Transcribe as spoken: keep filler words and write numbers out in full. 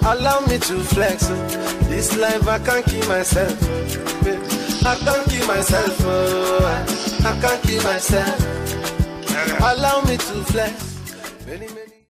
Allow me to flex. This life I can't keep myself. I can't keep myself. Oh, I can't keep myself. Allow me to flex. Many, many